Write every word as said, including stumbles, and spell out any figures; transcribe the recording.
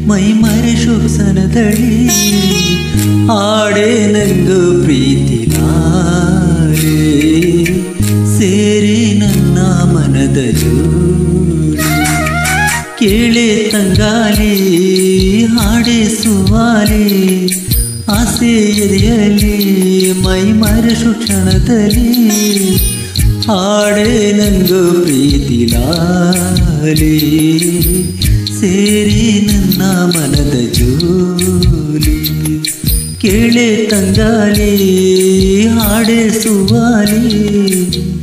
ಮೈ ಮರೆ ಶೋಭಸನದಳಿ ಹಾಡೆ ನಂಗು ಪ್ರೀತಿ ಲಾಲೆ ಸೇರಿ ನನ್ನ ಮನದ ಜೋಡಿ ಕೇಳೆ ತಂಗಾಲಿ ಹಾಡೆ ಸುವಾಲಿ ಆಸೆ ಎದೆಯಲಿ ಮೈ ಮರೆ ಶುಕ್ಷಣದಲ್ಲಿ ಹಾಡೆ ನಂಗು ಪ್ರೀತಿ ಲಾಲಿ ಸೇರಿ ನನ್ನ ಮನದ ಜೋಲಿ ಕೇಳೆ ತಂಗಾಲಿ ಹಾಡೆ ಸುವಾಲಿ